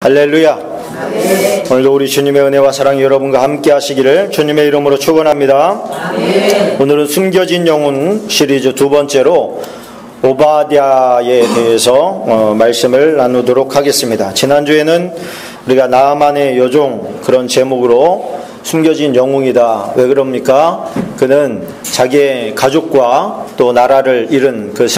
할렐루야. 아멘. 오늘도 우리 주님의 은혜와 사랑이 여러분과 함께 하시기를 주님의 이름으로 축원합니다. 아멘. 오늘은 숨겨진 영혼 시리즈 두 번째로 오바댜에 대해서 말씀을 나누도록 하겠습니다. 지난주에는 우리가 나아만의 여종 그런 제목으로 숨겨진 영웅이다. 왜 그럽니까? 그는 자기의 가족과 또 나라를 잃은 그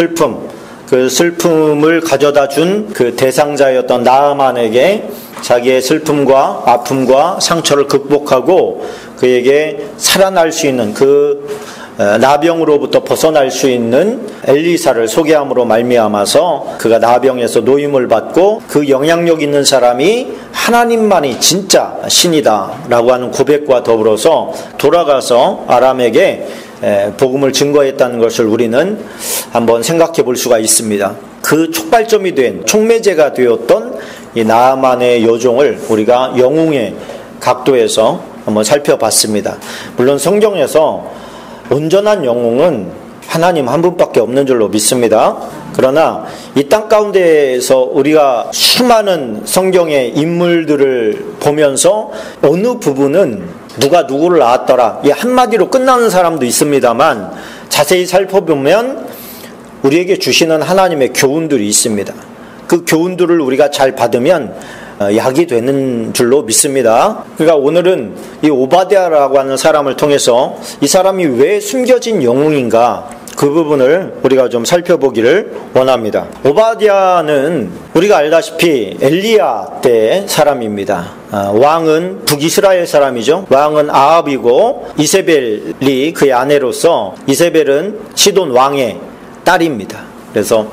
슬픔을 가져다 준 그 대상자였던 나아만에게 자기의 슬픔과 아픔과 상처를 극복하고 그에게 살아날 수 있는 그 나병으로부터 벗어날 수 있는 엘리사를 소개함으로 말미암아서 그가 나병에서 노임을 받고 그 영향력 있는 사람이 하나님만이 진짜 신이다 라고 하는 고백과 더불어서 돌아가서 아람에게 복음을 증거했다는 것을 우리는 한번 생각해 볼 수가 있습니다. 그 촉발점이 된 촉매제가 되었던 이 나아만의 여종을 우리가 영웅의 각도에서 한번 살펴봤습니다. 물론 성경에서 온전한 영웅은 하나님 한 분밖에 없는 줄로 믿습니다. 그러나 이 땅 가운데에서 우리가 수많은 성경의 인물들을 보면서 어느 부분은 누가 누구를 낳았더라 이 한마디로 끝나는 사람도 있습니다만 자세히 살펴보면 우리에게 주시는 하나님의 교훈들이 있습니다. 그 교훈들을 우리가 잘 받으면 약이 되는 줄로 믿습니다. 그러니까 오늘은 이 오바댜라고 하는 사람을 통해서 이 사람이 왜 숨겨진 영웅인가 그 부분을 우리가 좀 살펴보기를 원합니다. 오바댜는 우리가 알다시피 엘리야 때의 사람입니다. 왕은 북이스라엘 사람이죠. 왕은 아합이고 이세벨이 그의 아내로서 이세벨은 시돈 왕의 딸입니다. 그래서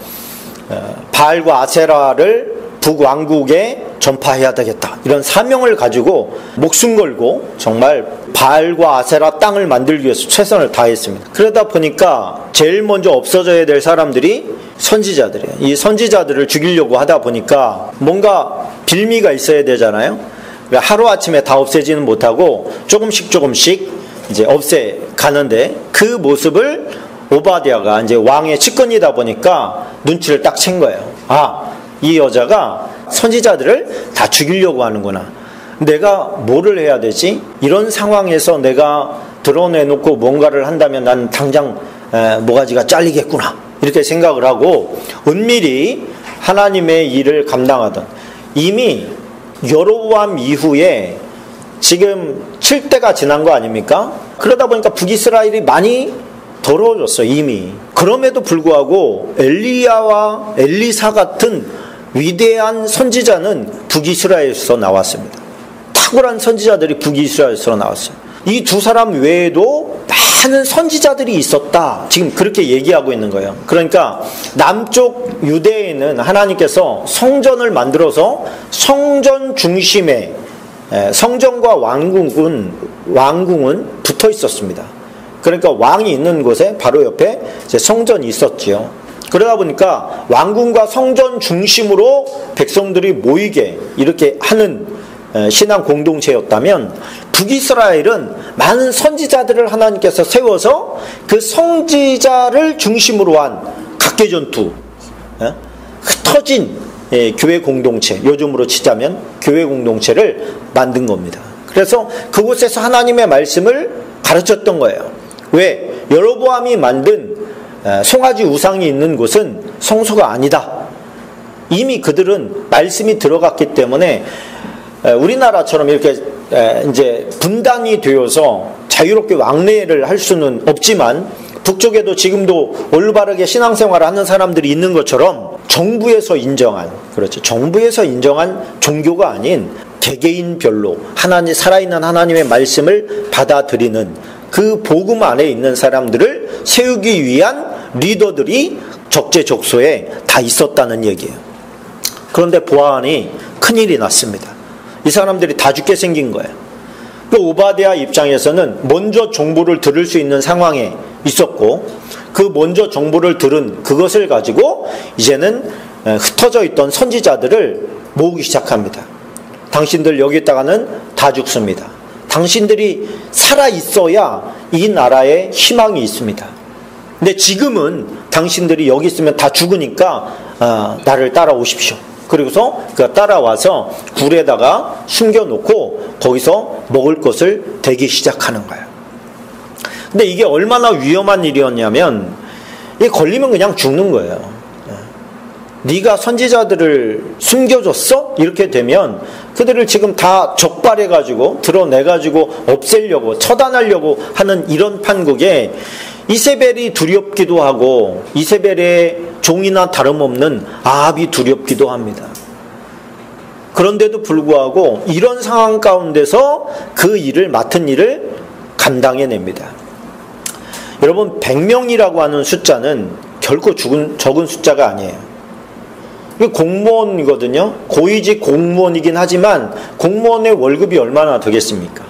바알과 아세라를 북왕국에 전파해야 되겠다 이런 사명을 가지고 목숨 걸고 정말 바알과 아세라 땅을 만들기 위해서 최선을 다했습니다. 그러다 보니까 제일 먼저 없어져야 될 사람들이 선지자들이에요. 이 선지자들을 죽이려고 하다 보니까 뭔가 빌미가 있어야 되잖아요. 하루아침에 다 없애지는 못하고 조금씩 이제 없애가는데 그 모습을 오바댜가 이제 왕의 측근이다 보니까 눈치를 딱 챈 거예요. 이 여자가 선지자들을 다 죽이려고 하는구나. 내가 뭐를 해야 되지? 이런 상황에서 내가 드러내놓고 뭔가를 한다면 난 당장 모가지가 잘리겠구나. 이렇게 생각을 하고 은밀히 하나님의 일을 감당하던 이미 여로보암 이후에 지금 7대가 지난 거 아닙니까? 그러다 보니까 북이스라엘이 많이 더러워졌어 이미. 그럼에도 불구하고 엘리야와 엘리사 같은 위대한 선지자는 북이스라엘에서 나왔습니다. 탁월한 선지자들이 북이스라엘에서 나왔어요. 이 두 사람 외에도 많은 선지자들이 있었다. 지금 그렇게 얘기하고 있는 거예요. 그러니까 남쪽 유대에는 하나님께서 성전을 만들어서 성전 중심에 성전과 왕궁은 붙어 있었습니다. 그러니까 왕이 있는 곳에 바로 옆에 이제 성전이 있었지요. 그러다 보니까 왕궁과 성전 중심으로 백성들이 모이게 이렇게 하는 신앙 공동체였다면 북이스라엘은 많은 선지자들을 하나님께서 세워서 그 선지자를 중심으로 한 각계전투 흩어진 교회 공동체, 요즘으로 치자면 교회 공동체를 만든 겁니다. 그래서 그곳에서 하나님의 말씀을 가르쳤던 거예요. 왜? 여로보암이 만든 송아지 우상이 있는 곳은 성소가 아니다. 이미 그들은 말씀이 들어갔기 때문에 우리나라처럼 이렇게 이제 분단이 되어서 자유롭게 왕래를 할 수는 없지만 북쪽에도 지금도 올바르게 신앙생활을 하는 사람들이 있는 것처럼 정부에서 인정한 종교가 아닌 개개인별로 살아있는 하나님의 말씀을 받아들이는 그 복음 안에 있는 사람들을 세우기 위한 리더들이 적재적소에 다 있었다는 얘기예요. 그런데 보아하니 큰일이 났습니다. 이 사람들이 다 죽게 생긴 거예요. 그 오바댜 입장에서는 먼저 정보를 들을 수 있는 상황에 있었고 그 먼저 정보를 들은 그것을 가지고 이제는 흩어져 있던 선지자들을 모으기 시작합니다. 당신들 여기다가는 다 죽습니다. 당신들이 살아있어야 이 나라에 희망이 있습니다. 근데 지금은 당신들이 여기 있으면 다 죽으니까 나를 따라오십시오. 그리고서 그가 따라와서 굴에다가 숨겨놓고 거기서 먹을 것을 대기 시작하는 거예요. 근데 이게 얼마나 위험한 일이었냐면 이게 걸리면 그냥 죽는 거예요. 네가 선지자들을 숨겨줬어? 이렇게 되면 그들을 지금 다 적발해가지고 드러내가지고 없애려고 처단하려고 하는 이런 판국에 이세벨이 두렵기도 하고 이세벨의 종이나 다름없는 아합이 두렵기도 합니다. 그런데도 불구하고 이런 상황 가운데서 그 일을 맡은 일을 감당해냅니다. 여러분 100명이라고 하는 숫자는 결코 적은 숫자가 아니에요. 공무원이거든요. 고위직 공무원이긴 하지만 공무원의 월급이 얼마나 되겠습니까?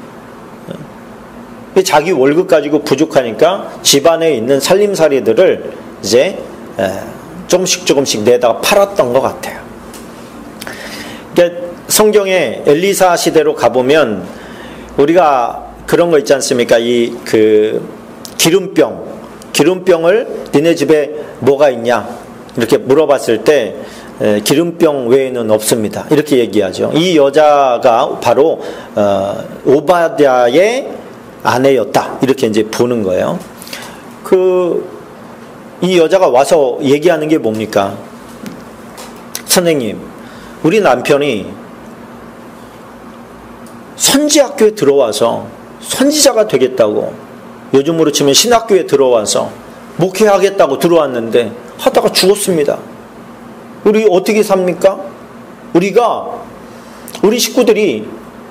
자기 월급 가지고 부족하니까 집안에 있는 살림살이들을 이제 조금씩 내다가 팔았던 것 같아요. 그러니까 성경에 엘리사 시대로 가보면 우리가 그런 거 있지 않습니까? 기름병을 니네 집에 뭐가 있냐? 이렇게 물어봤을 때 기름병 외에는 없습니다. 이렇게 얘기하죠. 이 여자가 바로 오바댜의 아내였다. 이렇게 이제 보는 거예요. 이 여자가 와서 얘기하는 게 뭡니까? 선생님, 우리 남편이 선지학교에 들어와서 선지자가 되겠다고, 요즘으로 치면 신학교에 들어와서 목회하겠다고 들어왔는데 하다가 죽었습니다. 우리 어떻게 삽니까? 우리 식구들이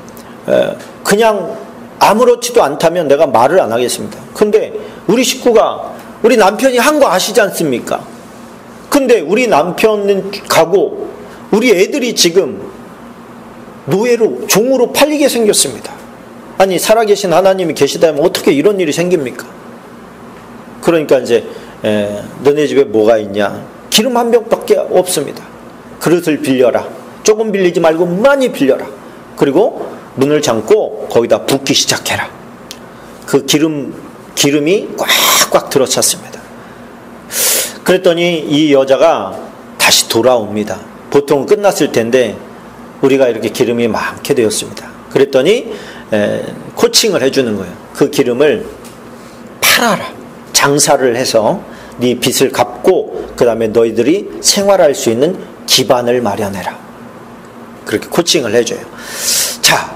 그냥 아무렇지도 않다면 내가 말을 안 하겠습니다. 근데 우리 식구가 우리 남편이 한 거 아시지 않습니까? 근데 우리 남편은 가고 우리 애들이 지금 노예로 종으로 팔리게 생겼습니다. 아니 살아계신 하나님이 계시다면 어떻게 이런 일이 생깁니까? 그러니까 이제 너네 집에 뭐가 있냐? 기름 한 병밖에 없습니다. 그릇을 빌려라. 조금 빌리지 말고 많이 빌려라. 그리고 문을 잠고 거기다 붓기 시작해라. 그 기름이 꽉꽉 들어찼습니다. 그랬더니 이 여자가 다시 돌아옵니다. 보통 끝났을 텐데 우리가 이렇게 기름이 많게 되었습니다. 그랬더니 코칭을 해주는 거예요. 그 기름을 팔아라. 장사를 해서 네 빚을 갚고 그 다음에 너희들이 생활할 수 있는 기반을 마련해라. 그렇게 코칭을 해줘요. 자,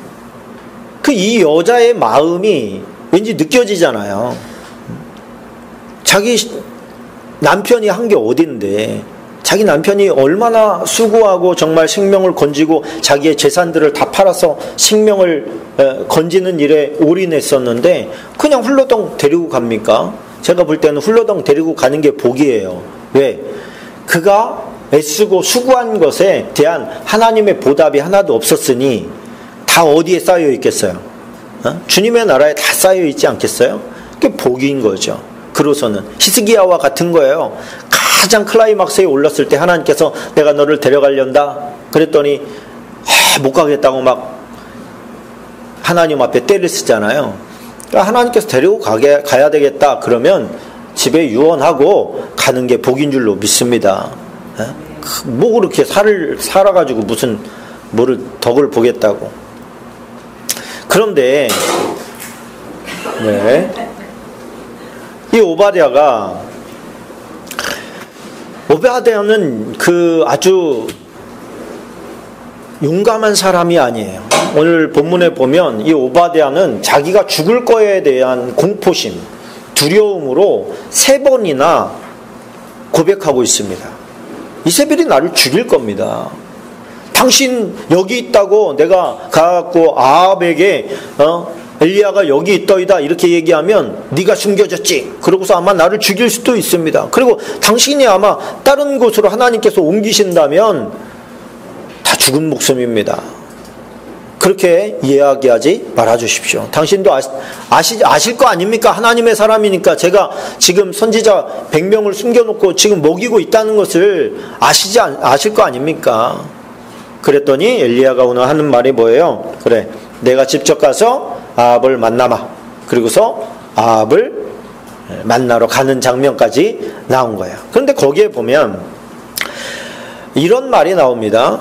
이 여자의 마음이 왠지 느껴지잖아요. 자기 남편이 한 게 어딘데, 자기 남편이 얼마나 수고하고 정말 생명을 건지고 자기의 재산들을 다 팔아서 생명을 건지는 일에 올인했었는데 그냥 훌러덩 데리고 갑니까? 제가 볼 때는 훌러덩 데리고 가는 게 복이에요. 왜? 그가 애쓰고 수고한 것에 대한 하나님의 보답이 하나도 없었으니 다 어디에 쌓여 있겠어요? 주님의 나라에 다 쌓여 있지 않겠어요? 그게 복인 거죠. 그로서는 히스기야와 같은 거예요. 가장 클라이막스에 올랐을 때 하나님께서 내가 너를 데려가련다 그랬더니 못 가겠다고 막 하나님 앞에 떼를 쓰잖아요. 그러니까 하나님께서 데리고 가야 되겠다 그러면 집에 유언하고 가는 게 복인 줄로 믿습니다. 뭐 그렇게 살아가지고 무슨 뭐를 덕을 보겠다고. 그런데 이 오바댜는 그 아주 용감한 사람이 아니에요. 오늘 본문에 보면 이 오바댜는 자기가 죽을 거에 대한 공포심, 두려움으로 3번이나 고백하고 있습니다. 이세벨이 나를 죽일 겁니다. 당신 여기 있다고 내가 가갖고 아합에게 엘리야가 여기 있더이다 이렇게 얘기하면 네가 숨겨졌지. 그러고서 아마 나를 죽일 수도 있습니다. 그리고 당신이 아마 다른 곳으로 하나님께서 옮기신다면 다 죽은 목숨입니다. 그렇게 이야기하지 말아주십시오. 당신도 아실 거 아닙니까? 하나님의 사람이니까 제가 지금 선지자 100명을 숨겨놓고 지금 먹이고 있다는 것을 아실 거 아닙니까? 그랬더니 엘리야가 오늘 하는 말이 뭐예요? 그래, 내가 직접 가서 아합을 만나마. 그리고서 아합을 만나러 가는 장면까지 나온 거예요. 그런데 거기에 보면 이런 말이 나옵니다.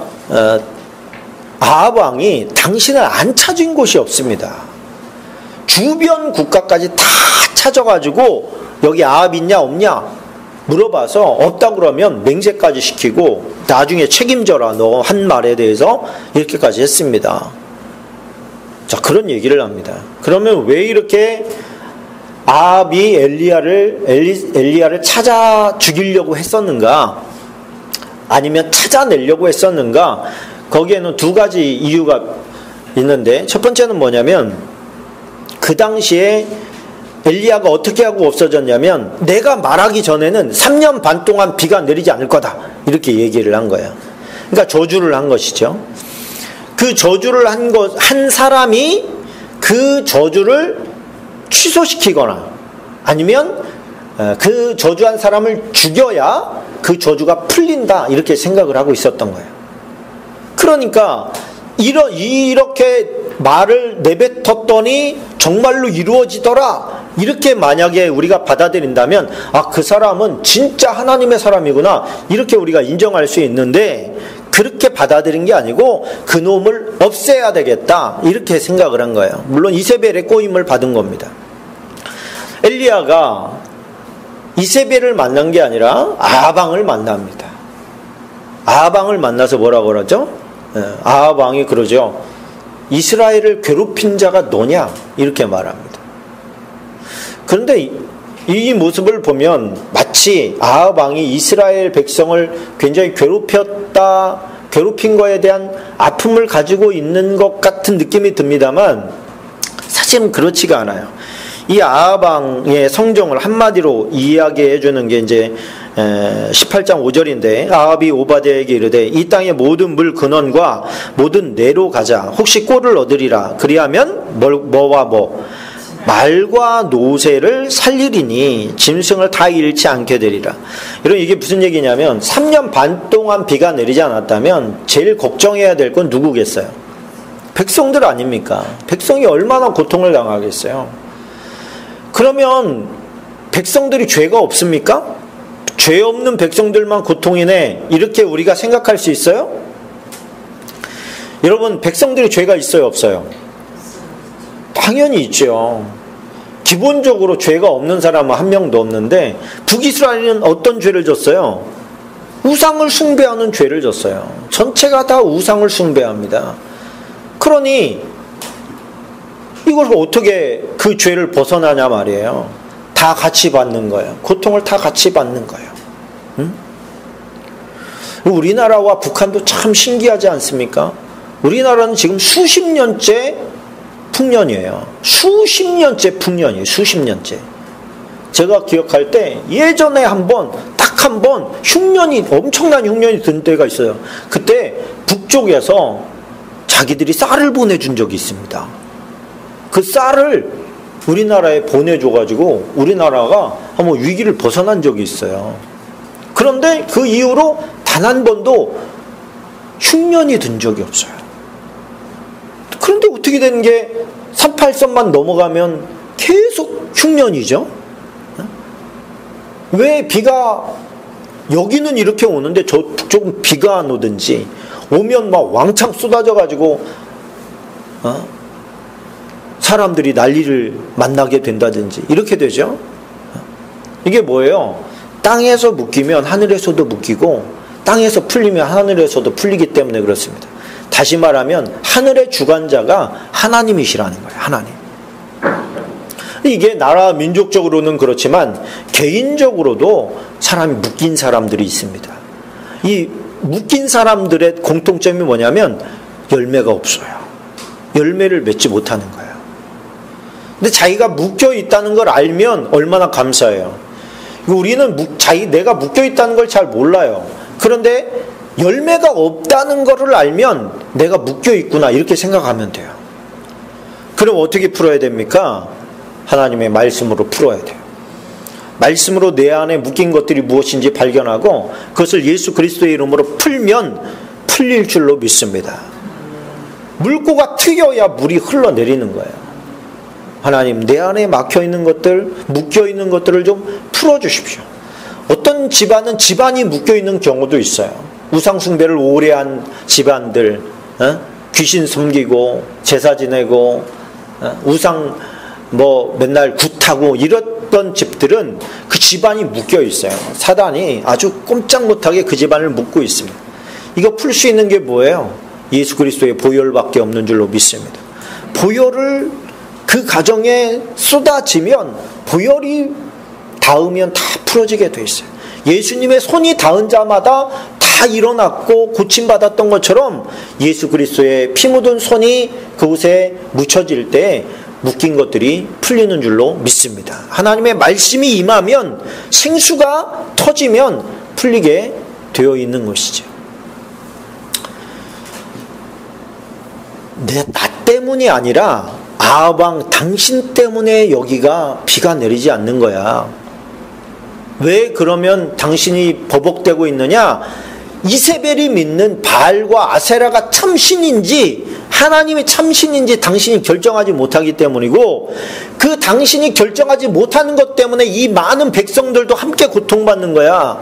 아합 왕이 당신을 안 찾은 곳이 없습니다. 주변 국가까지 다 찾아가지고 여기 아합 있냐 없냐 물어봐서 없다 그러면 맹세까지 시키고 나중에 책임져라 너 한 말에 대해서 이렇게까지 했습니다. 자, 그런 얘기를 합니다. 그러면 왜 이렇게 아합이 엘리야를 찾아 죽이려고 했었는가? 아니면 찾아내려고 했었는가? 거기에는 두 가지 이유가 있는데, 첫 번째는 뭐냐면 그 당시에 엘리야가 어떻게 하고 없어졌냐면 내가 말하기 전에는 3년 반 동안 비가 내리지 않을 거다 이렇게 얘기를 한 거예요. 그러니까 저주를 한 것이죠. 그 저주를 한 사람이 그 저주를 취소시키거나 아니면 그 저주한 사람을 죽여야 그 저주가 풀린다 이렇게 생각을 하고 있었던 거예요. 그러니까 이렇게 말을 내뱉었더니 정말로 이루어지더라 이렇게 만약에 우리가 받아들인다면 그 사람은 진짜 하나님의 사람이구나 이렇게 우리가 인정할 수 있는데, 그렇게 받아들인 게 아니고 그 놈을 없애야 되겠다 이렇게 생각을 한 거예요. 물론 이세벨의 꼬임을 받은 겁니다. 엘리야가 이세벨을 만난 게 아니라 아합 왕을 만납니다. 아합 왕을 만나서 뭐라고 그러죠? 아합 왕이 그러죠. 이스라엘을 괴롭힌 자가 너냐? 이렇게 말합니다. 그런데 이 모습을 보면 마치 아합 왕이 이스라엘 백성을 굉장히 괴롭힌 거에 대한 아픔을 가지고 있는 것 같은 느낌이 듭니다만 사실은 그렇지가 않아요. 이 아합 왕의 성정을 한마디로 이야기해 주는 게 이제 18장 5절인데, 아합이 오바댜에게 이르되 이 땅의 모든 물 근원과 모든 내로 가자. 혹시 꼴을 얻으리라. 그리하면 뭐와 뭐 말과 노새를 살리리니 짐승을 다 잃지 않게 되리라. 이런 이게 무슨 얘기냐면 3년 반 동안 비가 내리지 않았다면 제일 걱정해야 될 건 누구겠어요? 백성들 아닙니까? 백성이 얼마나 고통을 당하겠어요? 그러면 백성들이 죄가 없습니까? 죄 없는 백성들만 고통이네 이렇게 우리가 생각할 수 있어요? 여러분, 백성들이 죄가 있어요 없어요? 당연히 있죠. 기본적으로 죄가 없는 사람은 한 명도 없는데 북이스라엘은 어떤 죄를 졌어요? 우상을 숭배하는 죄를 졌어요. 전체가 다 우상을 숭배합니다. 그러니 이걸 어떻게 그 죄를 벗어나냐 말이에요. 다 같이 받는 거예요. 고통을 다 같이 받는 거예요. 응? 우리나라와 북한도 참 신기하지 않습니까? 우리나라는 지금 수십 년째 풍년이에요. 수십 년째 풍년이에요. 수십 년째. 제가 기억할 때 예전에 딱 한 번 엄청난 흉년이 든 때가 있어요. 그때 북쪽에서 자기들이 쌀을 보내준 적이 있습니다. 그 쌀을 우리나라에 보내줘가지고 우리나라가 한번 위기를 벗어난 적이 있어요. 그런데 그 이후로 단 한 번도 흉년이 든 적이 없어요. 그런데 어떻게 되는 게 38선만 넘어가면 계속 흉년이죠. 왜 비가 여기는 이렇게 오는데 저쪽은 비가 안 오든지, 오면 막 왕창 쏟아져가지고 사람들이 난리를 만나게 된다든지 이렇게 되죠. 이게 뭐예요? 땅에서 묶이면 하늘에서도 묶이고 땅에서 풀리면 하늘에서도 풀리기 때문에 그렇습니다. 다시 말하면 하늘의 주관자가 하나님이시라는 거예요. 하나님. 이게 나라 민족적으로는 그렇지만 개인적으로도 사람이 묶인 사람들이 있습니다. 이 묶인 사람들의 공통점이 뭐냐면 열매가 없어요. 열매를 맺지 못하는 거예요. 근데 자기가 묶여 있다는 걸 알면 얼마나 감사해요. 우리는 내가 묶여 있다는 걸 잘 몰라요. 그런데 열매가 없다는 것을 알면 내가 묶여 있구나 이렇게 생각하면 돼요. 그럼 어떻게 풀어야 됩니까? 하나님의 말씀으로 풀어야 돼요. 말씀으로 내 안에 묶인 것들이 무엇인지 발견하고 그것을 예수 그리스도의 이름으로 풀면 풀릴 줄로 믿습니다. 물고가 튀겨야 물이 흘러내리는 거예요. 하나님, 내 안에 막혀있는 것들, 묶여있는 것들을 좀 풀어주십시오. 어떤 집안은 집안이 묶여있는 경우도 있어요. 우상 숭배를 오래 한 집안들, 귀신 섬기고 제사 지내고 우상 맨날 굿하고 이랬던 집들은 그 집안이 묶여 있어요. 사단이 아주 꼼짝 못하게 그 집안을 묶고 있습니다. 이거 풀 수 있는 게 뭐예요? 예수 그리스도의 보혈밖에 없는 줄로 믿습니다. 보혈을 그 가정에 쏟아지면, 보혈이 닿으면 다 풀어지게 돼 있어요. 예수님의 손이 닿은 자마다 다 일어났고 고침받았던 것처럼 예수 그리스도의 피 묻은 손이 그곳에 묻혀질 때 묶인 것들이 풀리는 줄로 믿습니다. 하나님의 말씀이 임하면, 생수가 터지면 풀리게 되어 있는 것이죠. 나 때문이 아니라 아방 당신 때문에 여기가 비가 내리지 않는 거야. 왜 그러면 당신이 버벅대고 있느냐? 이세벨이 믿는 바알과 아세라가 참신인지 하나님이 참신인지 당신이 결정하지 못하기 때문이고, 그 당신이 결정하지 못하는 것 때문에 이 많은 백성들도 함께 고통받는 거야.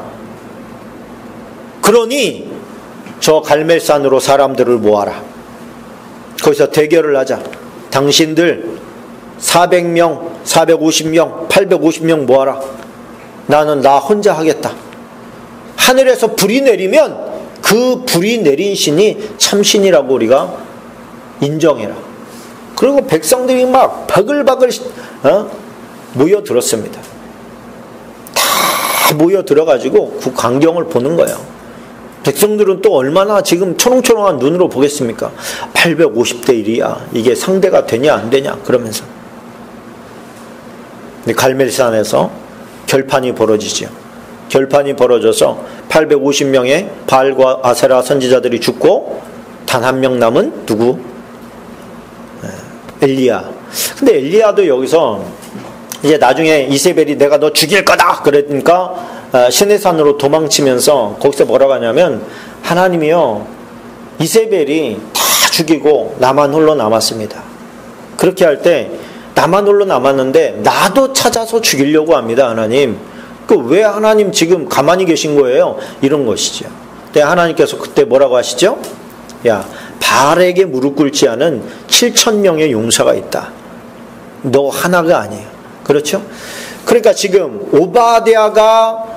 그러니 저 갈멜산으로 사람들을 모아라. 거기서 대결을 하자. 당신들 400명, 450명, 850명 모아라. 나는 나 혼자 하겠다. 하늘에서 불이 내리면 그 불이 내린 신이 참신이라고 우리가 인정해라. 그리고 백성들이 막 바글바글 모여들었습니다. 다 모여들어가지고 그 광경을 보는 거예요. 백성들은 또 얼마나 지금 초롱초롱한 눈으로 보겠습니까? 850대 1이야. 이게 상대가 되냐 안 되냐 그러면서. 근데 갈멜산에서 결판이 벌어지죠. 결판이 벌어져서 850명의 바알과 아세라 선지자들이 죽고 단 한 명 남은 누구? 엘리야. 근데 엘리야도 여기서 이제 나중에 이세벨이 내가 너 죽일 거다 그러니까 시내산으로 도망치면서 거기서 뭐라고 하냐면, 하나님이요 이세벨이 다 죽이고 나만 홀로 남았습니다. 그렇게 할 때 나만 홀로 남았는데 나도 찾아서 죽이려고 합니다. 하나님, 그 왜 하나님 지금 가만히 계신 거예요? 이런 것이죠. 근데 하나님께서 그때 뭐라고 하시죠? 야, 바알에게 무릎 꿇지 않은 7,000명의 용사가 있다. 너 하나가 아니에요. 그렇죠? 그러니까 지금 오바댜가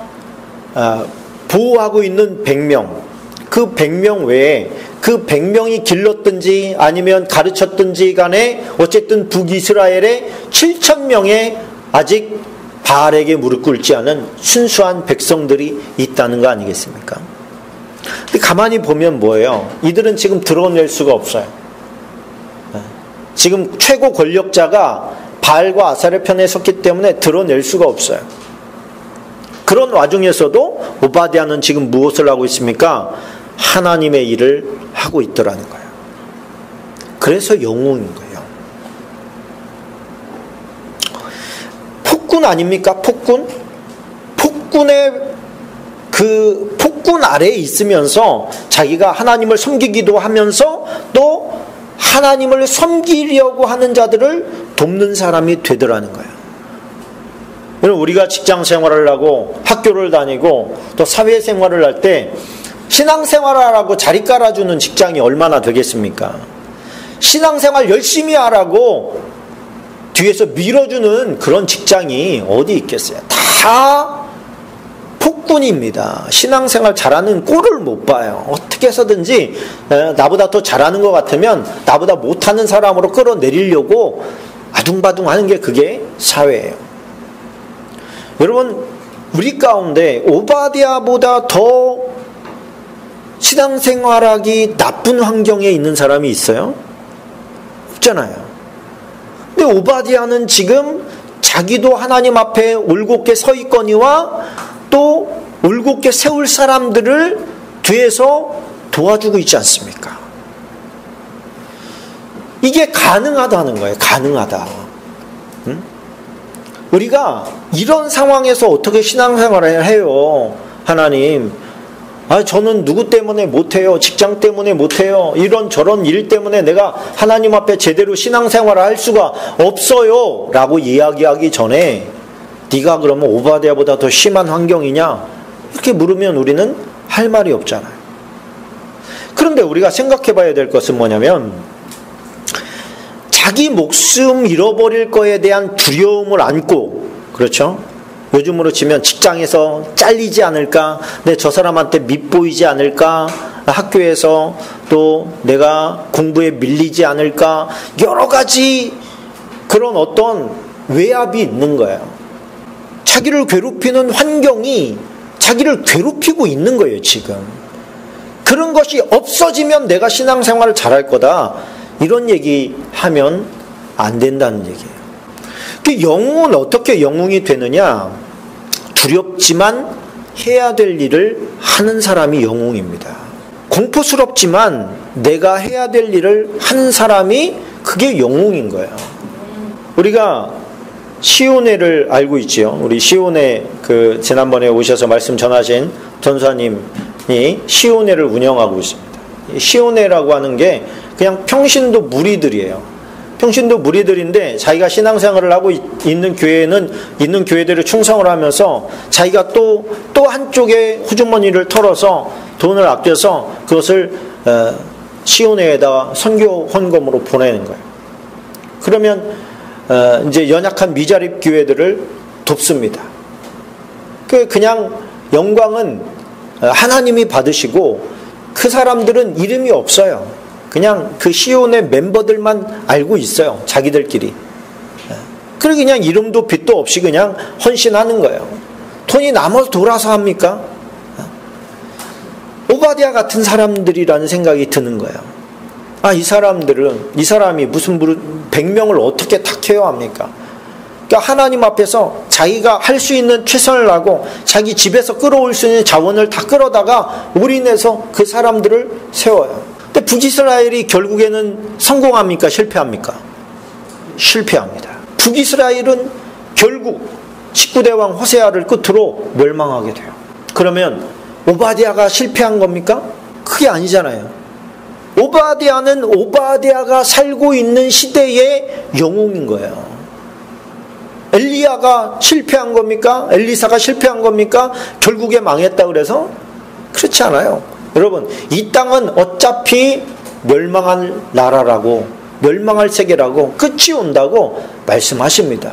보호하고 있는 100명, 그 100명 외에 그 100명이 길렀든지 아니면 가르쳤든지 간에 어쨌든 북이스라엘에 7,000명의 아직 바알에게 무릎 꿇지 않은 순수한 백성들이 있다는 거 아니겠습니까? 근데 가만히 보면 뭐예요? 이들은 지금 드러낼 수가 없어요. 지금 최고 권력자가 바알과 아사르 편에 섰기 때문에 드러낼 수가 없어요. 그런 와중에서도 오바댜는 지금 무엇을 하고 있습니까? 하나님의 일을 하고 있더라는 거예요. 그래서 영웅인 거예요. 폭군 아닙니까? 폭군? 폭군의 그 폭군 아래에 있으면서 자기가 하나님을 섬기기도 하면서 또 하나님을 섬기려고 하는 자들을 돕는 사람이 되더라는 거예요. 우리가 직장 생활을 하고 학교를 다니고 또 사회생활을 할 때 신앙생활을 하라고 자리 깔아주는 직장이 얼마나 되겠습니까? 신앙생활 열심히 하라고 뒤에서 밀어주는 그런 직장이 어디 있겠어요? 다 폭군입니다. 신앙생활 잘하는 꼴을 못 봐요. 어떻게 해서든지 나보다 더 잘하는 것 같으면 나보다 못하는 사람으로 끌어내리려고 아둥바둥 하는 게 그게 사회예요. 여러분, 우리 가운데 오바댜보다 더 신앙생활하기 나쁜 환경에 있는 사람이 있어요? 없잖아요. 근데 오바댜는 지금 자기도 하나님 앞에 올곧게 서 있거니와 또 올곧게 세울 사람들을 뒤에서 도와주고 있지 않습니까? 이게 가능하다는 거예요. 가능하다. 응? 우리가 이런 상황에서 어떻게 신앙생활을 해요? 하나님, 저는 누구 때문에 못해요? 직장 때문에 못해요? 이런 저런 일 때문에 내가 하나님 앞에 제대로 신앙생활을 할 수가 없어요 라고 이야기하기 전에 네가 그러면 오바댜보다 더 심한 환경이냐? 이렇게 물으면 우리는 할 말이 없잖아요. 그런데 우리가 생각해 봐야 될 것은 뭐냐면 자기 목숨 잃어버릴 거에 대한 두려움을 안고, 그렇죠? 요즘으로 치면 직장에서 잘리지 않을까, 내 저 사람한테 밉보이지 않을까, 학교에서 또 내가 공부에 밀리지 않을까, 여러 가지 그런 어떤 외압이 있는 거예요. 자기를 괴롭히는 환경이 자기를 괴롭히고 있는 거예요, 지금. 그런 것이 없어지면 내가 신앙생활을 잘할 거다, 이런 얘기하면 안 된다는 얘기예요. 그 영웅은 어떻게 영웅이 되느냐? 두렵지만 해야 될 일을 하는 사람이 영웅입니다. 공포스럽지만 내가 해야 될 일을 하는 사람이 그게 영웅인 거예요. 우리가 시온회를 알고 있지요. 우리 시온회 그 지난번에 오셔서 말씀 전하신 전사님이 시온회를 운영하고 있습니다. 시온회라고 하는 게 그냥 평신도 무리들이에요. 평신도 무리들인데 자기가 신앙생활을 하고 있는 교회는 있는 교회들을 충성을 하면서 자기가 또 한쪽에 호주머니를 털어서 돈을 아껴서 그것을 시온회에다가 선교 헌금으로 보내는 거예요. 그러면 이제 연약한 미자립 교회들을 돕습니다. 그냥 영광은 하나님이 받으시고 그 사람들은 이름이 없어요. 그냥 그 시온의 멤버들만 알고 있어요. 자기들끼리. 그리고 그냥 이름도 빚도 없이 그냥 헌신하는 거예요. 돈이 남아서 돌아서 합니까? 오바댜 같은 사람들이라는 생각이 드는 거예요. 이 사람이 무슨 100명을 어떻게 탁해야 합니까? 그러니까 하나님 앞에서 자기가 할 수 있는 최선을 하고 자기 집에서 끌어올 수 있는 자원을 다 끌어다가 올인해서 그 사람들을 세워요. 근데 북이스라엘이 결국에는 성공합니까? 실패합니까? 실패합니다. 북이스라엘은 결국 19대 왕 호세아를 끝으로 멸망하게 돼요. 그러면 오바댜가 실패한 겁니까? 그게 아니잖아요. 오바댜는 오바댜가 살고 있는 시대의 영웅인 거예요. 엘리야가 실패한 겁니까? 엘리사가 실패한 겁니까? 결국에 망했다 그래서? 그렇지 않아요. 여러분, 이 땅은 어차피 멸망할 나라라고, 멸망할 세계라고, 끝이 온다고 말씀하십니다.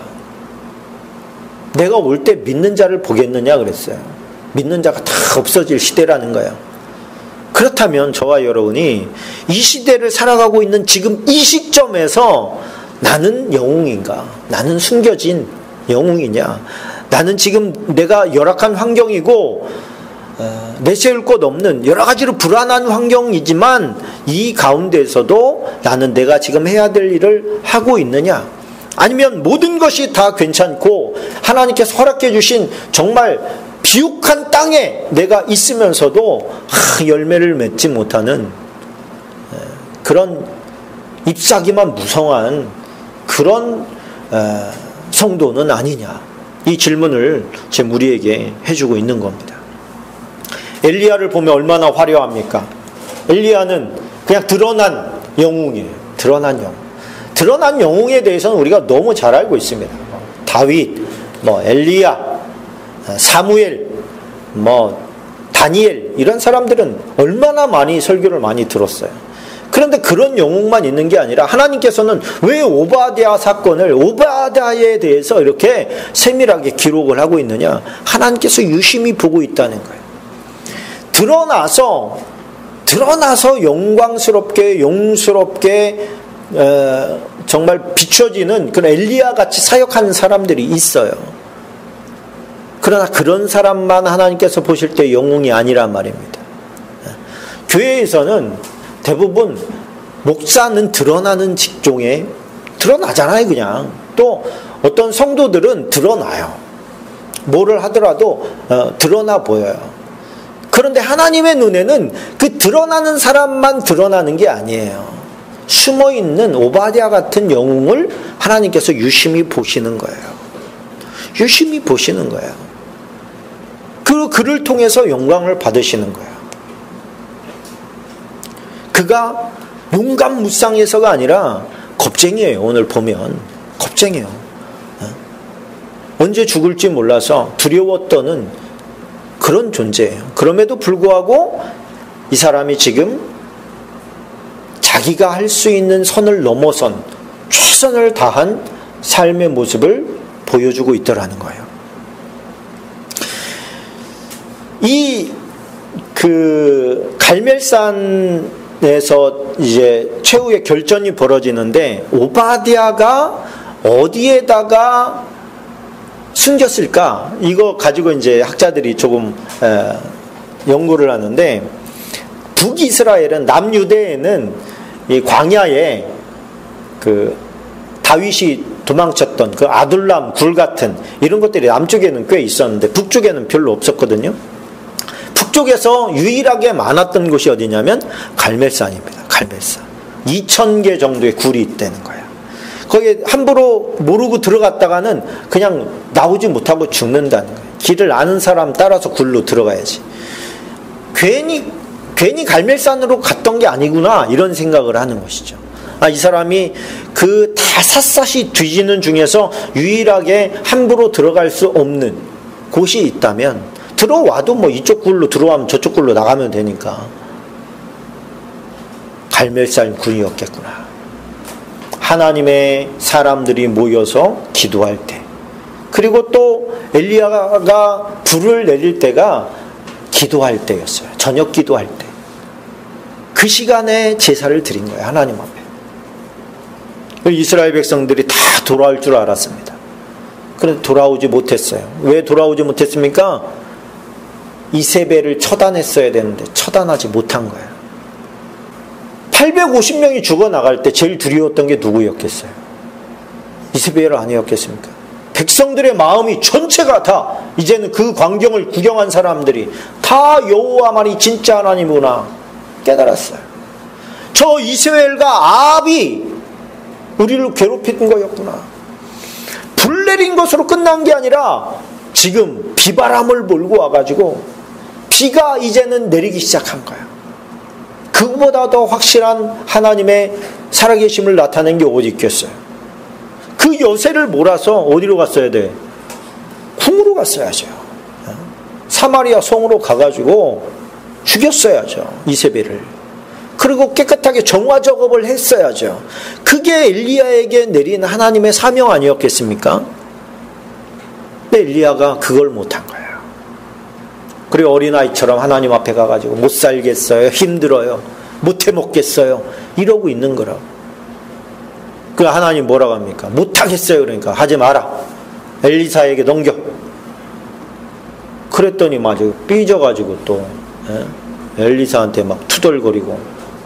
내가 올 때 믿는 자를 보겠느냐 그랬어요. 믿는 자가 다 없어질 시대라는 거예요. 그렇다면 저와 여러분이 이 시대를 살아가고 있는 지금 이 시점에서 나는 영웅인가? 나는 숨겨진 영웅이냐? 나는 지금 내가 열악한 환경이고 내세울 것 없는 여러 가지로 불안한 환경이지만 이 가운데서도 나는 내가 지금 해야 될 일을 하고 있느냐? 아니면 모든 것이 다 괜찮고 하나님께서 허락해 주신 정말 비옥한 땅에 내가 있으면서도 열매를 맺지 못하는 그런 잎사귀만 무성한 그런 성도는 아니냐, 이 질문을 제 무리에게 해주고 있는 겁니다. 엘리야를 보면 얼마나 화려합니까? 엘리야는 그냥 드러난 영웅이에요. 드러난 영웅. 드러난 영웅에 대해서는 우리가 너무 잘 알고 있습니다. 다윗, 엘리야, 사무엘, 다니엘, 이런 사람들은 얼마나 많이 설교를 많이 들었어요. 그런데 그런 영웅만 있는 게 아니라 하나님께서는 왜 오바댜 사건을, 오바댜에 대해서 이렇게 세밀하게 기록을 하고 있느냐? 하나님께서 유심히 보고 있다는 거예요. 드러나서 영광스럽게, 용스럽게 정말 비춰지는 그런 엘리야 같이 사역하는 사람들이 있어요. 그러나 그런 사람만 하나님께서 보실 때 영웅이 아니란 말입니다. 교회에서는 대부분 목사는 드러나는 직종에 드러나잖아요, 그냥. 또 어떤 성도들은 드러나요. 뭐를 하더라도 드러나 보여요. 그런데 하나님의 눈에는 그 드러나는 사람만 드러나는 게 아니에요. 숨어있는 오바댜 같은 영웅을 하나님께서 유심히 보시는 거예요. 유심히 보시는 거예요. 그 그를 통해서 영광을 받으시는 거예요. 그가 용감무쌍해서가 아니라 겁쟁이에요. 오늘 보면 겁쟁이에요. 언제 죽을지 몰라서 두려워 떠는 그런 존재예요. 그럼에도 불구하고 이 사람이 지금 자기가 할 수 있는 선을 넘어선 최선을 다한 삶의 모습을 보여주고 있더라는 거예요. 이 갈멜산에서 이제 최후의 결전이 벌어지는데 오바댜가 어디에다가 숨겼을까? 이거 가지고 이제 학자들이 조금 연구를 하는데, 북이스라엘은, 남유대에는 이 광야에 다윗이 도망쳤던 아둘람 굴 같은 이런 것들이 남쪽에는 꽤 있었는데 북쪽에는 별로 없었거든요. 북쪽에서 유일하게 많았던 곳이 어디냐면 갈멜산입니다. 갈멜산. 2000개 정도의 굴이 있다는 거예요. 거기에 함부로 모르고 들어갔다가는 그냥 나오지 못하고 죽는다는 거예요. 길을 아는 사람 따라서 굴로 들어가야지. 괜히 갈멜산으로 갔던 게 아니구나 이런 생각을 하는 것이죠. 이 사람이 다 샅샅이 뒤지는 중에서 유일하게 함부로 들어갈 수 없는 곳이 있다면, 들어와도 뭐 이쪽 굴로 들어가면 저쪽 굴로 나가면 되니까 갈멜산 굴이었겠구나. 하나님의 사람들이 모여서 기도할 때, 그리고 또 엘리야가 불을 내릴 때가 기도할 때였어요. 저녁 기도할 때. 그 시간에 제사를 드린 거예요. 하나님 앞에. 이스라엘 백성들이 다 돌아올 줄 알았습니다. 그런데 돌아오지 못했어요. 왜 돌아오지 못했습니까? 이세벨을 처단했어야 되는데 처단하지 못한 거예요. 850명이 죽어나갈 때 제일 두려웠던 게 누구였겠어요? 이세벨 아니었겠습니까? 백성들의 마음이 전체가 다, 이제는 그 광경을 구경한 사람들이 다 여호와만이 진짜 하나님이구나 깨달았어요. 저 이스라엘과 아합이 우리를 괴롭힌 거였구나. 불 내린 것으로 끝난 게 아니라 지금 비바람을 몰고 와가지고 비가 이제는 내리기 시작한 거야. 그보다 더 확실한 하나님의 살아계심을 나타낸 게 어디 있겠어요? 그 여세를 몰아서 어디로 갔어야 돼? 궁으로 갔어야죠. 사마리아 성으로 가가지고 죽였어야죠. 이세벨을. 그리고 깨끗하게 정화 작업을 했어야죠. 그게 엘리야에게 내린 하나님의 사명 아니었겠습니까? 근데 엘리야가 그걸 못한 거예요. 그리고 어린아이처럼 하나님 앞에 가가지고 못 살겠어요, 힘들어요, 못 해먹겠어요 이러고 있는 거라고. 그 하나님 뭐라고 합니까? 못하겠어요. 그러니까 하지 마라, 엘리사에게 넘겨. 그랬더니 마저 삐져가지고 또 엘리사한테 막 투덜거리고.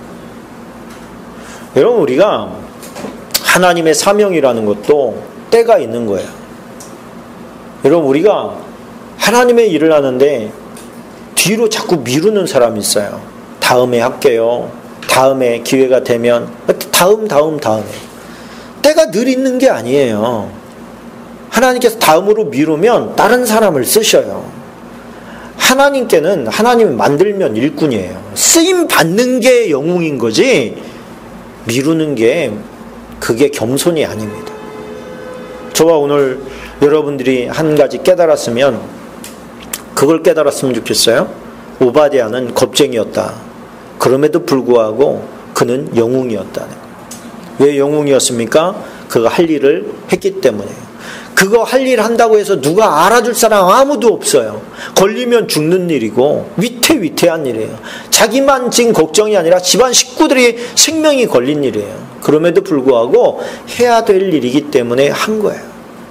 여러분, 우리가 하나님의 사명이라는 것도 때가 있는 거예요. 여러분, 우리가 하나님의 일을 하는데 뒤로 자꾸 미루는 사람이 있어요. 다음에 할게요, 다음에 기회가 되면, 다음에. 때가 늘 있는 게 아니에요. 하나님께서 다음으로 미루면 다른 사람을 쓰셔요. 하나님께는 하나님이 만들면 일꾼이에요. 쓰임 받는 게 영웅인 거지 미루는 게 그게 겸손이 아닙니다. 저와 오늘 여러분들이 한 가지 깨달았으면 그걸 깨달았으면 좋겠어요. 오바댜는 겁쟁이였다. 그럼에도 불구하고 그는 영웅이었다는 거예요. 왜 영웅이었습니까? 그가 할 일을 했기 때문에요. 그거 할 일 한다고 해서 누가 알아줄 사람 아무도 없어요. 걸리면 죽는 일이고 위태위태한 일이에요. 자기만 지금 걱정이 아니라 집안 식구들이 생명이 걸린 일이에요. 그럼에도 불구하고 해야 될 일이기 때문에 한 거예요.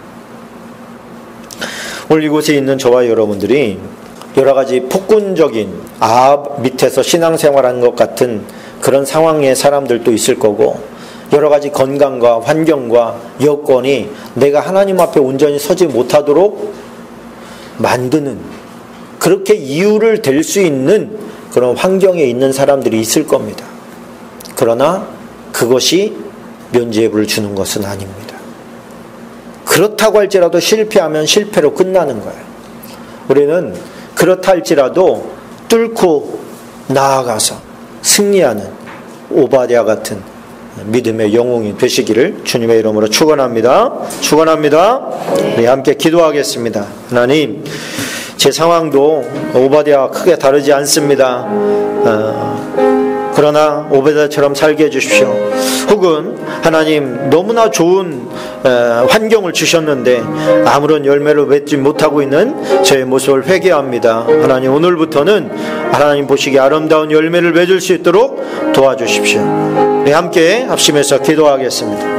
오늘 이곳에 있는 저와 여러분들이 여러 가지 폭군적인 아합 밑에서 신앙생활하는 것 같은 그런 상황의 사람들도 있을 거고, 여러 가지 건강과 환경과 여건이 내가 하나님 앞에 온전히 서지 못하도록 만드는, 그렇게 이유를 댈 수 있는 그런 환경에 있는 사람들이 있을 겁니다. 그러나 그것이 면죄부를 주는 것은 아닙니다. 그렇다고 할지라도 실패하면 실패로 끝나는 거예요. 우리는 그렇다 할지라도 뚫고 나아가서 승리하는 오바댜 같은 믿음의 영웅이 되시기를 주님의 이름으로 축원합니다. 우리 함께 기도하겠습니다. 하나님, 제 상황도 오바댜와 크게 다르지 않습니다. 그러나 오베드처럼 살게 해주십시오. 혹은 하나님 너무나 좋은 환경을 주셨는데 아무런 열매를 맺지 못하고 있는 제 모습을 회개합니다. 하나님 오늘부터는 하나님 보시기에 아름다운 열매를 맺을 수 있도록 도와주십시오. 네, 함께 합심해서 기도하겠습니다.